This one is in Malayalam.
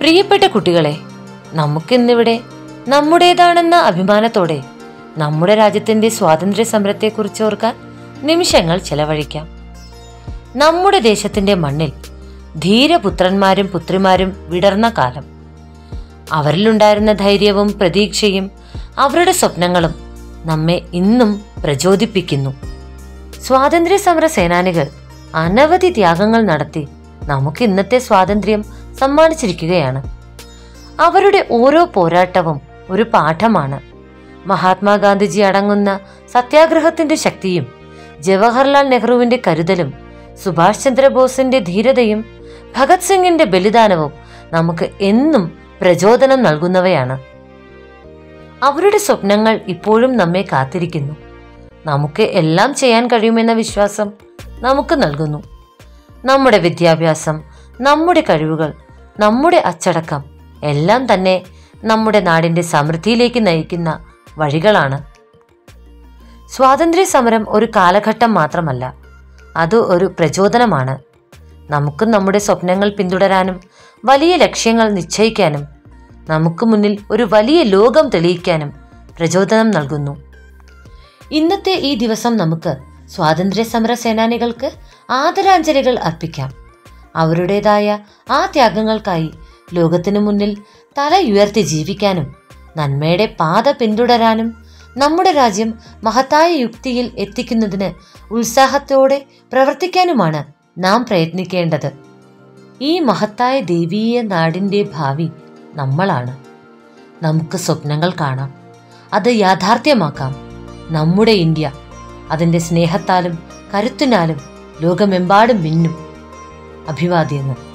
പ്രിയപ്പെട്ട കുട്ടികളെ, നമുക്കിന്നിവിടെ നമ്മുടേതാണെന്ന അഭിമാനത്തോടെ നമ്മുടെ രാജ്യത്തിന്റെ സ്വാതന്ത്ര്യ സമരത്തെക്കുറിച്ച് ഓർക്കാൻ നിമിഷങ്ങൾ ചെലവഴിക്കാം. നമ്മുടെ ദേശത്തിന്റെ മണ്ണിൽ ധീരപുത്രന്മാരും പുത്രിമാരും വിടർന്ന കാലം. അവരിലുണ്ടായിരുന്ന ധൈര്യവും പ്രതീക്ഷയും അവരുടെ സ്വപ്നങ്ങളും നമ്മെ ഇന്നും പ്രചോദിപ്പിക്കുന്നു. സ്വാതന്ത്ര്യ സമര സേനാനികൾ അനവധി ത്യാഗങ്ങൾ നടത്തി നമുക്ക് ഇന്നത്തെ സ്വാതന്ത്ര്യം സമ്മാനിച്ചിരിക്കുകയാണ്. അവരുടെ ഓരോ പോരാട്ടവും ഒരു പാഠമാണ്. മഹാത്മാഗാന്ധിജി അടങ്ങുന്ന സത്യാഗ്രഹത്തിന്റെ ശക്തിയും ജവഹർലാൽ നെഹ്റുവിന്റെ കരുതലും സുഭാഷ് ചന്ദ്രബോസിന്റെ ധീരതയും ഭഗത് സിംഗിന്റെ ബലിദാനവും നമുക്ക് എന്നും പ്രചോദനം നൽകുന്നവയാണ്. അവരുടെ സ്വപ്നങ്ങൾ ഇപ്പോഴും നമ്മെ കാത്തിരിക്കുന്നു. നമുക്ക് എല്ലാം ചെയ്യാൻ കഴിയുമെന്ന വിശ്വാസം നമുക്ക് നൽകുന്നു. നമ്മുടെ വിദ്യാഭ്യാസം, നമ്മുടെ കഴിവുകൾ, നമ്മുടെ അച്ചടക്കം എല്ലാം തന്നെ നമ്മുടെ നാടിന്റെ സമൃദ്ധിയിലേക്ക് നയിക്കുന്ന വഴികളാണ്. സ്വാതന്ത്ര്യ സമരം ഒരു കാലഘട്ടം മാത്രമല്ല, അത് ഒരു പ്രചോദനമാണ്. നമുക്ക് നമ്മുടെ സ്വപ്നങ്ങൾ പിന്തുടരാനും വലിയ ലക്ഷ്യങ്ങൾ നിശ്ചയിക്കാനും നമുക്ക് മുന്നിൽ ഒരു വലിയ ലോകം തെളിയിക്കാനും പ്രചോദനം നൽകുന്നു. ഇന്നത്തെ ഈ ദിവസം നമുക്ക് സ്വാതന്ത്ര്യ സമര സേനാനികൾക്ക് ആദരാഞ്ജലികൾ അർപ്പിക്കാം. അവരുടേതായ ആ ത്യാഗങ്ങൾക്കായി ലോകത്തിനു മുന്നിൽ തലയുയർത്തി ജീവിക്കാനും നന്മയുടെ പാത പിന്തുടരാനും നമ്മുടെ രാജ്യം മഹത്തായ യുക്തിയിൽ എത്തിക്കുന്നതിന് ഉത്സാഹത്തോടെ പ്രവർത്തിക്കാനുമാണ് നാം പ്രയത്നിക്കേണ്ടത്. ഈ മഹത്തായ ദൈവീയ നാടിൻ്റെ ഭാവി നമ്മളാണ്. നമുക്ക് സ്വപ്നങ്ങൾ കാണാം, അത് യാഥാർത്ഥ്യമാക്കാം. നമ്മുടെ ഇന്ത്യ അതിൻ്റെ സ്നേഹത്താലും കരുത്തിനാലും ലോകമെമ്പാടും മിന്നും. അഭിവാദ്യങ്ങൾ.